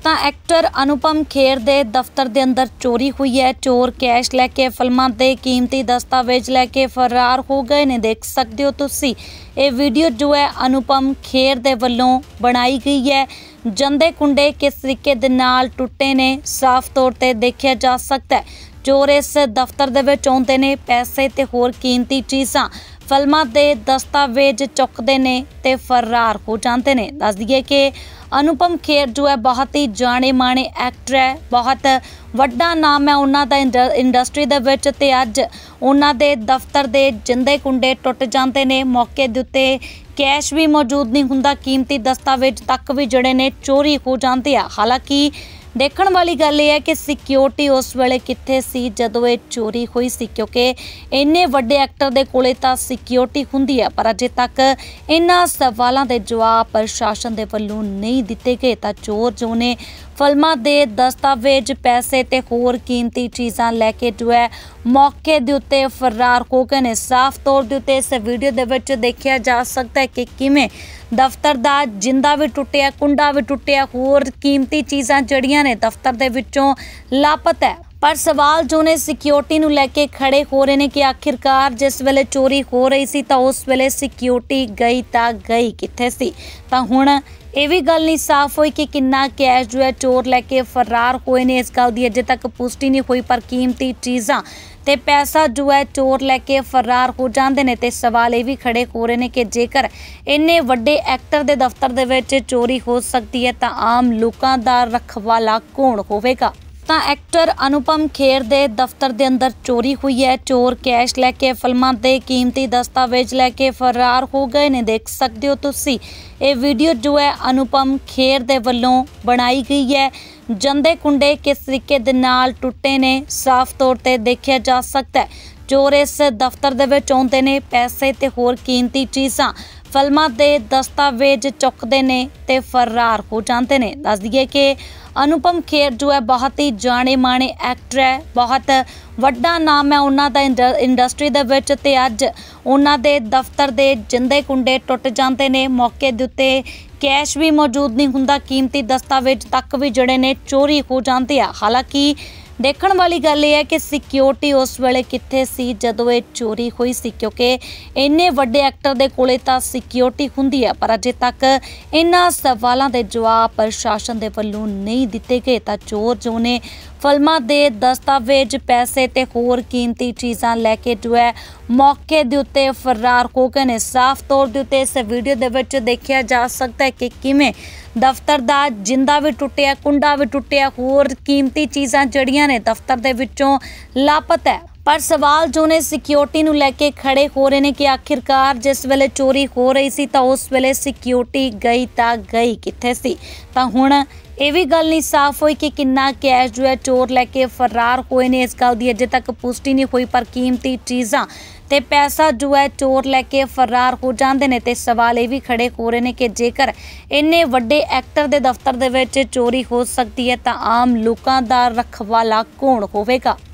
ਤਾਂ ਐਕਟਰ ਅਨੁਪਮ ਖੇਰ ਦੇ ਦਫ਼ਤਰ ਦੇ ਅੰਦਰ ਚੋਰੀ ਹੋਈ ਹੈ। ਚੋਰ ਕੈਸ਼ ਲੈ ਕੇ ਫਿਲਮਾਂ ਦੇ ਕੀਮਤੀ ਦਸਤਾਵੇਜ਼ ਲੈ ਕੇ ਫਰਾਰ ਹੋ ਗਏ ਨੇ। ਦੇਖ ਸਕਦੇ ਹੋ ਤੁਸੀਂ ਇਹ ਵੀਡੀਓ ਜੋ ਹੈ ਅਨੁਪਮ ਖੇਰ ਦੇ ਵੱਲੋਂ ਬਣਾਈ ਗਈ ਹੈ। ਜੰਦੇ ਕੁੰਡੇ किस तरीके दे नाल टुटे ने साफ तौर ते देखा जा सकता है। चोर इस दफ्तर दे विच आउंदे ने, पैसे ते होर कीमती चीज़ां फिल्मां दे दस्तावेज चुकते ने ते फरार हो जाते हैं। दस दिए कि अनुपम खेर जो है बहुत ही जाने माने एक्टर है, बहुत वड्डा नाम है उन्हां दा इंडस्ट्री दे विच ते अज उन्हां दे दफ्तर दे जिंदे कुंडे टुट जाते हैं। मौके दे उत्ते कैश भी मौजूद नहीं हुंदा, कीमती दस्तावेज तक भी जड़े ने चोरी हो जाते हैं। हालांकि देखण वाली गल यह है कि सिक्योरिटी उस वेले कित्थे सी जदों ये चोरी हुई सी, क्योंकि इन्ने वड्डे एक्टर दे कोले तां सिक्योरिटी हुंदी है, पर अजे तक इन्हां सवालों के जवाब प्रशासन दे वल्लों नहीं दिते गए। तां चोर जो ने फिल्मां दे दस्तावेज, पैसे ते होर कीमती चीज़ां लैके जो है मौके दे उत्ते फरार हो गए ने। साफ तौर दे उत्ते इस वीडियो दे विच देखिया जा सकता है कि किवें दफ्तर दा जिंदा भी टुटिया, कुंडा भी टुटिया, होर कीमती चीज़ां जड़ियां ने दफ्तर दे विचों लापता है। पर सवाल जो ने सिक्योरिटी नूं लैके खड़े हो रहे हैं कि आखिरकार जिस वेले चोरी हो रही सी तां उस वेले सिक्योरिटी गई तां गई कित्थे सी। तां हुण ये भी गल नहीं साफ हुई कि किन्ना कैश जो है चोर लैके फरार होए ने। इस गल दी अजे तक पुष्टि नहीं हुई, पर कीमती चीज़ां ते पैसा जो है चोर लैके फरार हो जाते हैं। तो सवाल ये भी खड़े हो रहे हैं कि जेकर इन्ने वड्डे एक्टर दे दफ्तर दे विच चोरी हो सकती है तो आम लोगों का रखवाला कौन होवेगा। ਤਾਂ ਐਕਟਰ ਅਨੁਪਮ ਖੇਰ ਦੇ ਦਫ਼ਤਰ ਦੇ ਅੰਦਰ ਚੋਰੀ ਹੋਈ ਹੈ। ਚੋਰ ਕੈਸ਼ ਲੈ ਕੇ ਫਿਲਮਾਂ ਦੇ ਕੀਮਤੀ ਦਸਤਾਵੇਜ਼ ਲੈ ਕੇ ਫਰਾਰ ਹੋ ਗਏ ਨੇ। ਦੇਖ ਸਕਦੇ ਹੋ ਤੁਸੀਂ ਇਹ ਵੀਡੀਓ ਜੋ ਹੈ ਅਨੁਪਮ ਖੇਰ ਦੇ ਵੱਲੋਂ ਬਣਾਈ ਗਈ ਹੈ। ਜੰਦੇ ਕੁੰਡੇ ਕਿਸ ਤਰੀਕੇ ਦੇ ਨਾਲ ਟੁੱਟੇ ਨੇ ਸਾਫ਼ ਤੌਰ ਤੇ ਦੇਖਿਆ ਜਾ ਸਕਦਾ ਹੈ। ਚੋਰ ਇਸ ਦਫ਼ਤਰ ਦੇ ਵਿੱਚ ਆਉਂਦੇ ਨੇ, ਪੈਸੇ ਤੇ ਹੋਰ ਕੀਮਤੀ ਚੀਜ਼ਾਂ फिल्मां दे दस्तावेज चुकते ने ते फरार हो जाते हैं। दस दिए कि अनुपम खेर जो है बहुत ही जाने माने एक्टर है, बहुत वड्डा नाम है उन्हां दा इंडस्ट्री दे विच ते अज उन्हां दे दफ्तर दे जिंदे कुंडे टुट जाते हैं। मौके दे उत्ते कैश भी मौजूद नहीं हुंदा, कीमती दस्तावेज तक भी जड़े ने चोरी हो जाते हैं। हालांकि देखण वाली गल यह है कि सिक्योरिटी उस वेले कित्थे सी जदों ये चोरी हुई सी, क्योंकि इन्ने वड्डे एक्टर दे कोले तां सिक्योरिटी हुंदी है, पर अजे तक इन्हां सवालों के जवाब प्रशासन दे वल्लों नहीं दिते गए। तां चोर जो ने फिल्मां दे दस्तावेज, पैसे ते होर कीमती चीज़ां लैके जो है मौके दे उत्ते फरार हो गए ने। साफ तौर दे उत्ते इस वीडियो दे विच देखिया जा सकता है कि किवें दफ्तर दा जिंदा भी टुटिया, कुंडा भी टुटिया, होर कीमती चीज़ां जड़ियां ने दफ्तर दे विचों लापता है। पर सवाल जो ने सिक्योरिटी नूं लैके खड़े हो रहे हैं कि आखिरकार जिस वेले चोरी हो रही सी तां उस वेले सिक्योरिटी गई तां गई कित्थे सी। तां हुण ये भी गल नहीं साफ हुई कि किन्ना कैश जो है चोर लैके फरार होए ने। इस गल दी अजे तक पुष्टि नहीं हुई, पर कीमती चीज़ां ते पैसा जो है चोर लैके फरार हो जाते हैं। तो सवाल ये भी खड़े हो रहे हैं कि जेकर इन्ने वड्डे एक्टर दे दफ्तर दे विच चोरी हो सकती है तो आम लोगों का रखवाला कौन होवेगा।